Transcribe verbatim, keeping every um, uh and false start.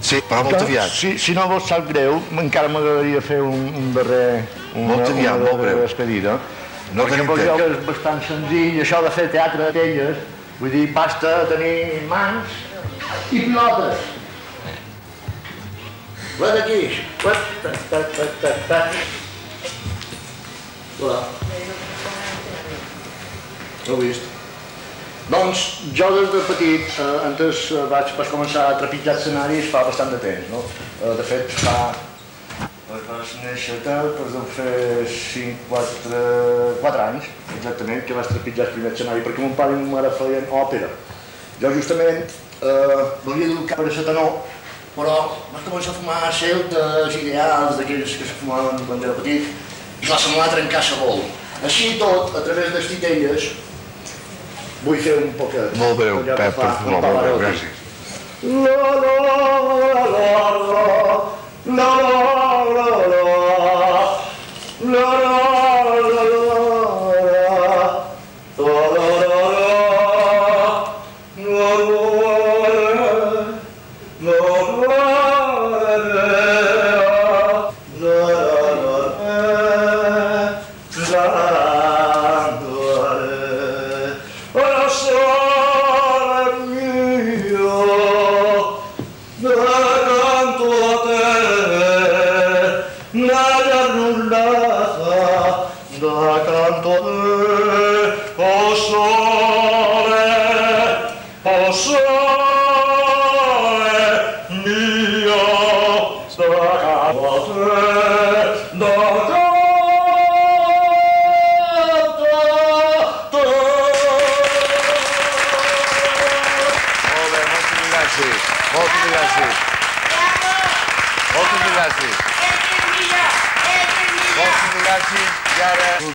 Sí, va molt aviat. Si, si no vos sap greu, encara m'agradaria fer un, un darrer... Una, molt aviat, molt breu. Despedida. No perquè tenim vos temps. que és bastant senzill, això de fer teatre de telles, vull dir, basta tenir mans i pilotes. Va d'aquí. Tac, tac, tac, tac, tac. Hola. Ho he vist. Doncs jo des de petit, eh, antes eh, vaig pas començar a trepitjar escenaris fa bastant de temps, no? Eh, de fet, fa... Eh, vas néixer tal, doncs deu fer cinc, quatre, quatre anys, exactament, que vaig trepitjar el primer escenari, perquè mon pare i ma mare feien òpera. Jo justament eh, volia dur cabre a tenor, però vaig començar a fumar celtes ideals d'aquells que se fumaven quan era petit, i clar, se'm va trencar la vol. Així i tot, a través de les titelles, vull fer un poquet. Molt breu, Pep, per favor, molt breu, gràcies. La la la la la la la la la Moltes gràcies. Moltes gràcies. Moltes gràcies. I ara...